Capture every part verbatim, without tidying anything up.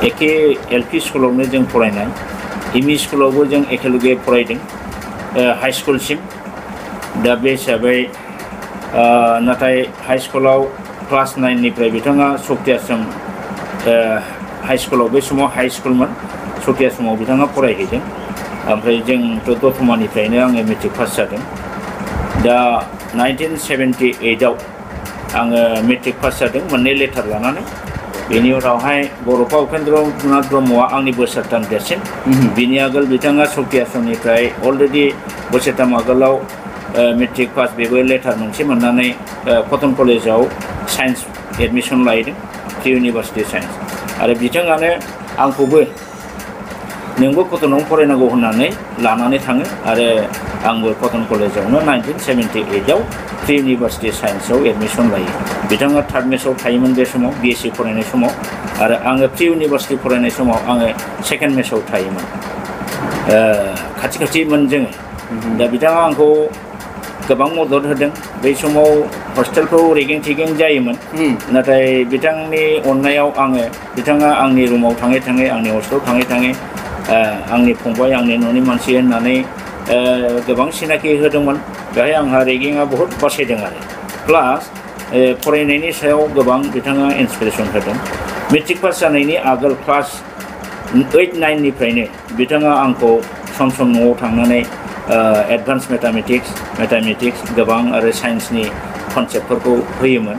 एखे एलपि स्कुलावनो जों फरायनाय एमइ स्कुलावबो जों एखेलगे फरायदों हाई स्कुलसिम दा बे हिसाबै नाथाय हाई स्कुलाव क्लास नाइननिफ्राय बिथाङा सक्ति आश्रम हाई स्कुलाव बे समाव हाई स्कुलमोन सक्ति आश्रमाव बिथाङा फरायहैदों ओमफ्राय जोंथ' दतमानिफ्रायनो आङो मेट्रिक पास जादों दा नाइनटिन सेभेन्टि ओइटआव आङो मेट्रिक पास जादों मोननै लेटार लानानै बेनि उनावहाय बर'फा उपेन्द्रनाथ ब्रह्मआ आंनि बोसोरथाम देरसिन बिनि आगोल बिथाङा सक्ति आश्रमनिफ्राय अलरेडि बोसोरथाम आगोलाव मेट्रिक पास बेबो लेटार मोनसे मोननानै कटन कलेजाव साइन्स एडमिसन लायदों प्रि इउनिभार्सिटि साइन्स आरो बिथाङानो आंखौबो नोंबो कटनाव फरायनांगौ होननानै लानानै थाङो आरो आंबो कटन कलेजावनो नाइनटिन सेभेन्टि ओइटआव प्रि इउनिभार्सिटि साइन्सआव एडमिसन लायो बिथाङा थार्ड मेसआव थायोमोन बे समाव बिएससि फरायनाय समाव आरो आङो प्रि इउनिभार्सिटि फरायनाय समाव आङो सेकेन्ड मेसआव थायोमोन खाथि खाथिमोन जोङो दा बिथाङा आंखौ गोबां मदद होदों बै समाव हस्टेलखौ रेगिं टेगिं जायोमोन नाथाय बिथांनि अननायाव आङो बिथाङा आंनि रुमाव थाङै थाङै आंनि हस्टेलाव थाङै थाङै आंनि फंबाय आंनि न'नि मानसि होननानै गोबां सिनाखि होदोंमोन बेहाय आंहा रेगिंआ बहुद बासायदों आरो प्लास फरायनायनि सायाव गोबां बिथाङा इन्सपिरेसन होदों मेट्रिक पास जानायनि आगोल क्लास ओइट नाइननिफ्रायनो बिथाङा आंखौ सम सम न'आव थांनानै एडभान्स मेथामेटिक्स मेथामेटिक्स गोबां आरो साइन्सनि कनसेप्टफोरखौ होयोमोन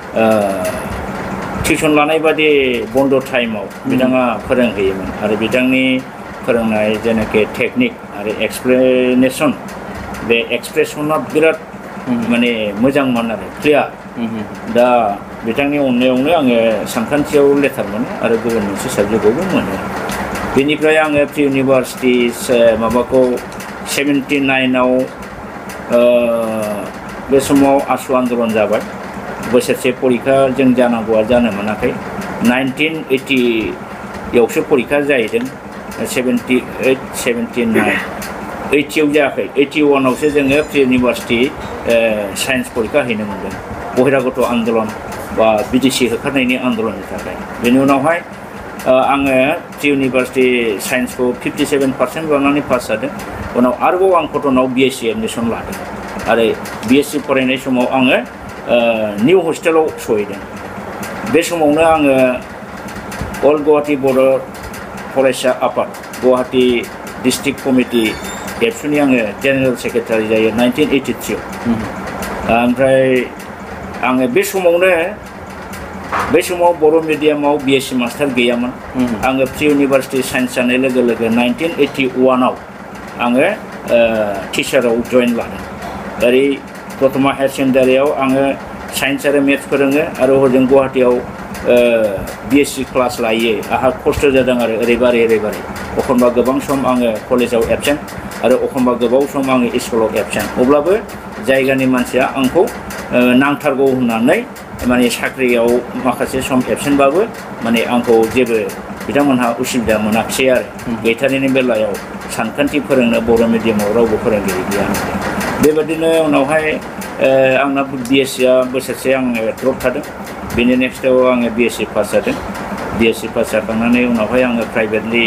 टिउसन लानाय बादि बन्द' टाइमाव बिथाङा फोरोंहोयोमोन आरो बिथांनि फोरोंनाय जेनाखि टेकनिक आरो एक्सप्लेनेसन बे एक्सप्रेसना बिराद माने मोजांमोन आरो क्लियार दा बिथांनि अननायावनो आङो सानखान्थियाव लेटार मोनो आरो गुबुन मोनसे साबजेक्टआवबो मोनो बेनिफ्राय आङो प्रि इउनिभार्सिटि माबाखौ सेभेन्टि नाइनआव बे समाव आसु आन्दलन जाबाय बोसोरसे परिखा जों जानांगौआ जानो मोनाखै नाइनटिन ओइटियावसो परिखा जाहैदों सेभेन्टि ओइट सेभेन्टि नाइन ओइटियाव जायाखै ओइटि वानावसो जोङो प्रि इउनिभार्सिटि साइन्स परिखा हैनो मोनदों बहिरागत आन्दलन बा बिदेशि होखारनायनि आन्दलननि थाखाय बेनि उनावहाय आङो प्रि इउनिभार्सिटि साइन्सखौ फिफ्टि सेभेन पार्सेन्ट लानानै पास जादों उनाव आरोबाव आं कटनाव बिएससि एडमिसन लादों आरो बिएससि फरायनाय समाव आङो निउ हस्टेलाव सहैदों बे समावनो आङो अल गुवाहाटी बर' फरायसा आफाद गुवाहाटी डिस्ट्रिक्ट कमिटि एबसुनि आङो जेनेरेल सेक्रेटारि जायो नाइनटिन ओइटिथ्रिआव ओमफ्राय आङो बे समावनो बै समाव बर' मिडियामाव बिएससि मास्टार गैयामोन आङो प्रि इउनिभार्सिटि साइन्स जानाय लोगो लोगो नाइनटिन ओइटि वानआव आङो टिचाराव जइन लादों ओरै दतमा हायार सेकेन्डारियाव आङो साइन्स आरो मेथ्स फोरोङो आरो हजों गुवाहाटीयाव बिएससि क्लास लायो आंहा खस्थ' जादों आरो ओरैबारै ओरैबारै एखनबा गोबां सम आङो कलेजाव एबसेन्ट आरो एखनबा गोबाव सम आङो स्कुलाव एबसेन्ट अब्लाबो जायगानि मानसिया आंखौ नांथारगौ होननानै माने साख्रियाव माखासे सम एबसेन्टबाबो माने आंखौ जेबो बिथांमोनहा उसुबिदा मोनाखिसै आरो गैथारैनि बेलायाव सानखान्थि फोरोंनो बर' मिडियामाव रावबो फोरोंगिरि गैया बेबादिनो उनावहाय आंना बिएससिआ बोसोरसे आङो द्रप थादों बेनि नेक्स्टआव आङो बिएससि पास जादों बिएससि पास जाखांनानै उनावहाय आङो प्राइभेटलि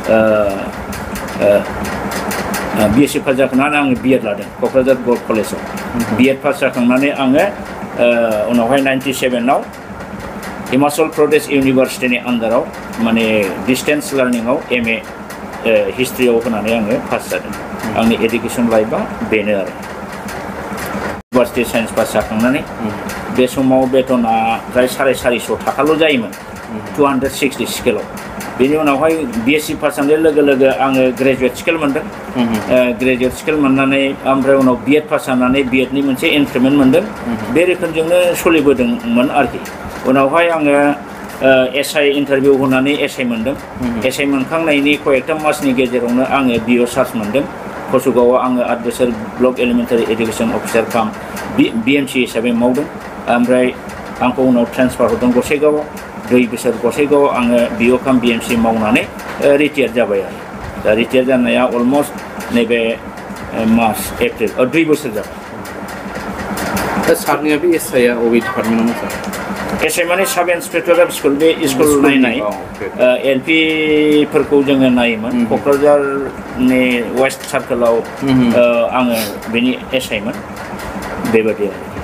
बिएससि पास जाखांनानै आङो बिएड लादों क'क्राझार गल्फ कलेजाव बिएड पास जाखांनानै आङो उनावहाय नाइन्टि सेभेनाव हिमाचल प्रदेश इउनिभार्सिटिनि आन्दाराव माने डिसटेन्स लार्निंआव एम ए हिस्ट्रियाव होनानै आङो पास जादों आंनि एडुकेसन लाइफआ बेनो आरो इउनिभार्सिटि साइन्स पास जाखांनानै बे समाव बेथना फ्राय साराय सारिस' थाखाल' जायोमोन टु हान्ड्रेड सिक्सटि स्केलाव बेनि उनावहाय बिएससि पास जानाय लोगो लोगो आङो ग्रेजुवेट स्केल मोन्दों ग्रेजुवेट स्केल मोननानै ओमफ्राय उनाव बिएड पास जानानै बिएडनि मोनसे इनक्रिमेन्ट मोन्दों बे रोखोमजोंनो सोलिबोदोंमोन आरोखि उनावहाय आङो एसआइ इन्टारभिउ होनानै एसआइ मोन्दों एसआइ मोनखांनायनि कयेकथा मासनि गेजेरावनो आङो बिअ चार्ज मोन्दों कसुगावआव आङो आठ बोसोर ब्लक एलिमेन्टारि एडुकेसन अफिसार काम बिएमसि हिसाबै मावदों ओमफ्राय आंखौ उनाव ट्रेन्सफार हरदों गसाइगावआव दुइ बोसोर गसाइगावआव आङो बिअ काम बिएमसि मावनानै रिटायार जाबाय आरो दा रिटायार जानाया अलमस्ट नैबे मार्च एप्रिल दुइ बोसोर जाबाय दा सारनिया बे एसआइआ अबे डिपार्टमेन्टआव सार एसआइ माने साब इन्सपेक्टर अफ स्कुल बे स्कुल नायनाय एल पि फोरखौ जोङो नायोमोन क'क्राझारनि वेस्ट सार्कोलाव आङो बेनि एसआइमोन बेबायदि आरो